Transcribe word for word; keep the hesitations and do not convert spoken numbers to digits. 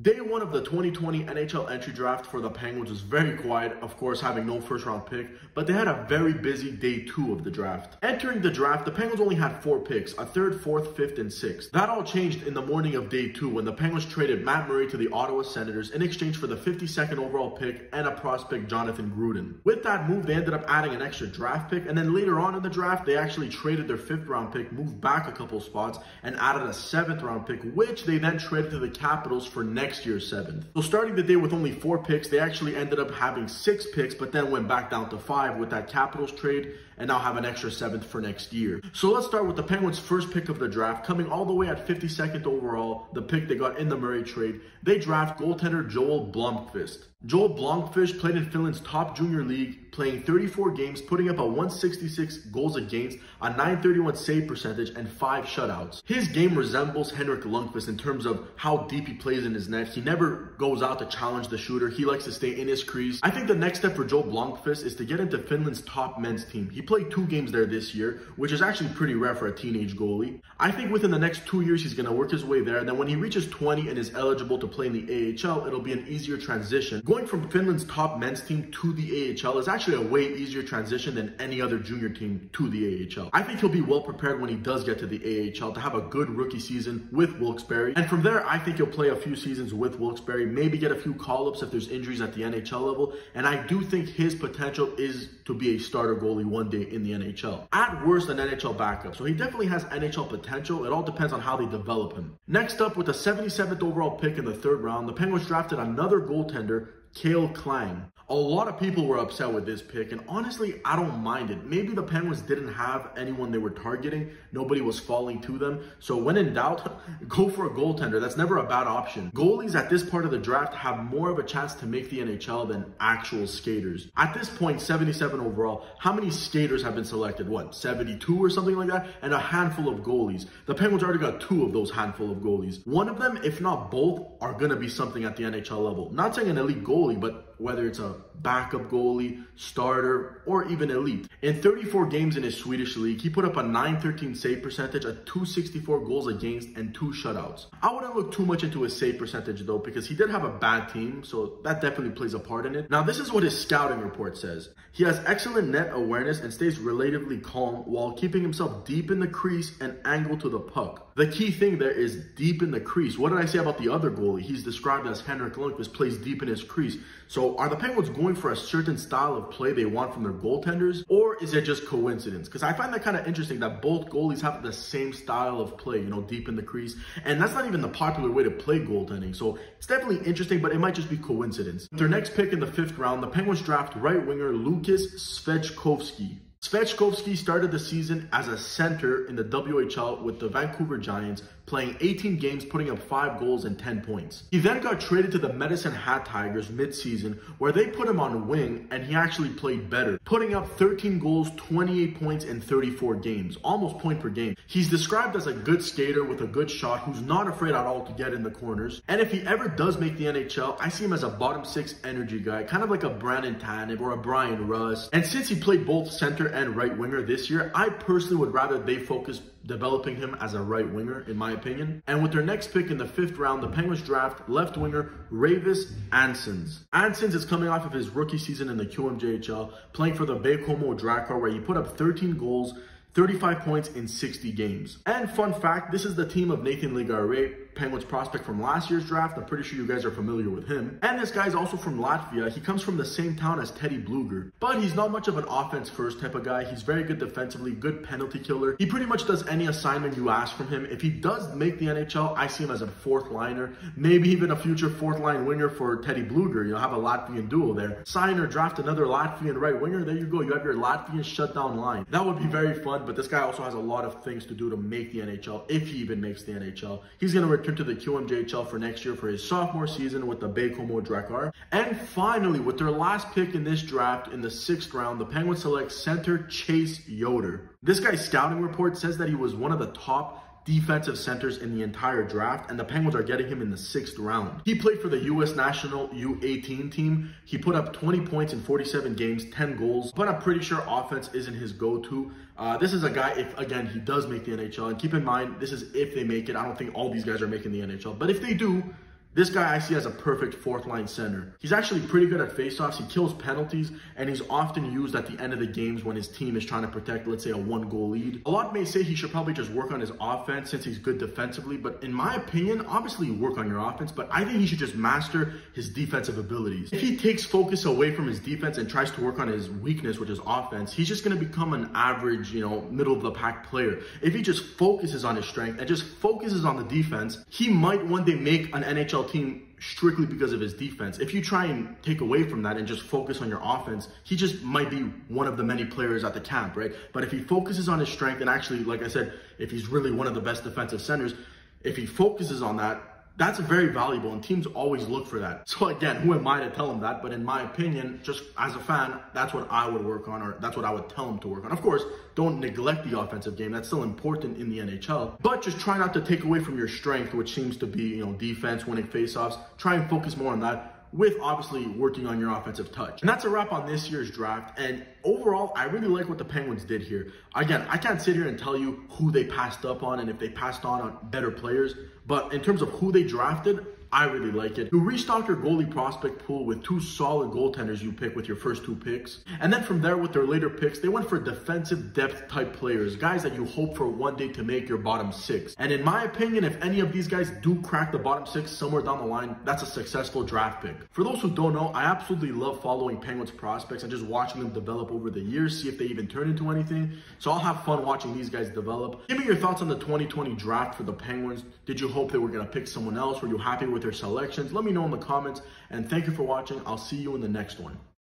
Day one of the twenty twenty N H L entry draft for the Penguins was very quiet, of course having no first round pick, but they had a very busy day two of the draft. Entering the draft, the Penguins only had four picks, a third, fourth, fifth, and sixth. That all changed in the morning of day two when the Penguins traded Matt Murray to the Ottawa Senators in exchange for the fifty-second overall pick and a prospect, Jonathan Gruden. With that move, they ended up adding an extra draft pick, and then later on in the draft, they actually traded their fifth round pick, moved back a couple spots, and added a seventh round pick, which they then traded to the Capitals for next next year's seventh. So starting the day with only four picks, they actually ended up having six picks, but then went back down to five with that Capitals trade, and now have an extra seventh for next year. So let's start with the Penguins' first pick of the draft, coming all the way at fifty-second overall, the pick they got in the Murray trade. They draft goaltender Joel Blomqvist. Joel Blomqvist played in Finland's top junior league, playing thirty-four games, putting up a one sixty-six goals against, a nine thirty-one save percentage, and five shutouts. His game resembles Henrik Lundqvist in terms of how deep he plays in his net. He never goes out to challenge the shooter. He likes to stay in his crease. I think the next step for Joel Blomqvist is to get into Finland's top men's team. He played two games there this year, which is actually pretty rare for a teenage goalie. I think within the next two years, he's going to work his way there. And then when he reaches twenty and is eligible to play in the A H L, it'll be an easier transition. Going from Finland's top men's team to the A H L is actually a way easier transition than any other junior team to the A H L. I think he'll be well prepared when he does get to the A H L to have a good rookie season with Wilkes-Barre. And from there, I think he'll play a few seasons with Wilkes-Barre, maybe get a few call-ups if there's injuries at the N H L level. And I do think his potential is to be a starter goalie one day in the N H L. At worst, an N H L backup. So he definitely has N H L potential. It all depends on how they develop him. Next up, with the seventy-seventh overall pick in the third round, the Penguins drafted another goaltender, Kale Klang. A lot of people were upset with this pick, and honestly, I don't mind it. Maybe the Penguins didn't have anyone they were targeting. Nobody was falling to them. So when in doubt, go for a goaltender. That's never a bad option. Goalies at this part of the draft have more of a chance to make the N H L than actual skaters. At this point, seventy-seven overall, how many skaters have been selected? What, seventy-two or something like that? And a handful of goalies. The Penguins already got two of those handful of goalies. One of them, if not both, are going to be something at the N H L level. Not saying an elite goalie, but whether it's a backup goalie, starter, or even elite. In thirty-four games in his Swedish league, he put up a nine thirteen save percentage, a two sixty-four goals against, and two shutouts. I wouldn't look too much into his save percentage though, because he did have a bad team, so that definitely plays a part in it. Now, this is what his scouting report says. He has excellent net awareness and stays relatively calm while keeping himself deep in the crease and angled to the puck. The key thing there is deep in the crease. What did I say about the other goalie? He's described as Henrik Lundqvist, plays deep in his crease. So are the Penguins going for a certain style of play they want from their goaltenders, or is it just coincidence? Because I find that kind of interesting that both goalies have the same style of play, you know, deep in the crease. And that's not even the popular way to play goaltending. So it's definitely interesting, but it might just be coincidence. Their next pick in the fifth round, the Penguins draft right winger Lukas Svechkovsky. Svechkovsky started the season as a center in the W H L with the Vancouver Giants, playing eighteen games, putting up five goals and ten points. He then got traded to the Medicine Hat Tigers mid-season, where they put him on wing, and he actually played better, putting up thirteen goals, twenty-eight points in thirty-four games, almost point per game. He's described as a good skater with a good shot who's not afraid at all to get in the corners. And if he ever does make the N H L, I see him as a bottom six energy guy, kind of like a Brandon Tanev or a Brian Russ. And since he played both center and right winger this year, I personally would rather they focus developing him as a right winger, in my opinion. And with their next pick in the fifth round, the Penguins draft left winger Ravis Ansons. Ansons is coming off of his rookie season in the Q M J H L, playing for the Baie-Comeau Drakkar, where he put up thirteen goals, thirty-five points in sixty games. And fun fact, this is the team of Nathan Legare, Penguins prospect from last year's draft. I'm pretty sure you guys are familiar with him. And this guy's also from Latvia. He comes from the same town as Teddy Bluger, but he's not much of an offense first type of guy. He's very good defensively, good penalty killer. He pretty much does any assignment you ask from him. If he does make the N H L, I see him as a fourth liner, maybe even a future fourth line winger for Teddy Bluger. You know, have a Latvian duo there. Sign or draft another Latvian right winger. There you go. You have your Latvian shutdown line. That would be very fun, but this guy also has a lot of things to do to make the N H L, if he even makes the N H L. He's going to return to the Q M J H L for next year for his sophomore season with the Baie-Comeau Drakkar. And finally, with their last pick in this draft in the sixth round, the Penguins select center Chase Yoder. This guy's scouting report says that he was one of the top defensive centers in the entire draft, and the Penguins are getting him in the sixth round. He played for the U S national U eighteen team. He put up twenty points in forty-seven games, ten goals, but I'm pretty sure offense isn't his go-to. Uh, this is a guy, if, again, he does make the N H L, and keep in mind, this is if they make it. I don't think all these guys are making the N H L, but if they do, This guy I see as a perfect fourth line center. He's actually pretty good at faceoffs. He kills penalties, and he's often used at the end of the games when his team is trying to protect, let's say, a one goal lead. A lot may say he should probably just work on his offense since he's good defensively, but in my opinion, obviously you work on your offense, but I think he should just master his defensive abilities. If he takes focus away from his defense and tries to work on his weakness, which is offense, he's just going to become an average, you know, middle of the pack player. If he just focuses on his strength and just focuses on the defense, he might one day make an N H L team strictly because of his defense. If you try and take away from that and just focus on your offense, he just might be one of the many players at the camp, right? But if he focuses on his strength and actually, like I said, if he's really one of the best defensive centers, if he focuses on that, that's very valuable, and teams always look for that. So again, who am I to tell him that? But in my opinion, just as a fan, that's what I would work on, or that's what I would tell him to work on. Of course, don't neglect the offensive game. That's still important in the N H L. But just try not to take away from your strength, which seems to be, you know, defense, winning faceoffs. Try and focus more on that, with obviously working on your offensive touch. And that's a wrap on this year's draft. And overall, I really like what the Penguins did here. Again, I can't sit here and tell you who they passed up on and if they passed on on better players, but in terms of who they drafted, I really like it. You restock your goalie prospect pool with two solid goaltenders you pick with your first two picks. And then from there, with their later picks, they went for defensive depth type players, guys that you hope for one day to make your bottom six. And in my opinion, if any of these guys do crack the bottom six somewhere down the line, that's a successful draft pick. For those who don't know, I absolutely love following Penguins prospects and just watching them develop over the years, see if they even turn into anything. So I'll have fun watching these guys develop. Give me your thoughts on the twenty twenty draft for the Penguins. Did you hope they were going to pick someone else? Were you happy with their selections? Let me know in the comments, and thank you for watching. I'll see you in the next one.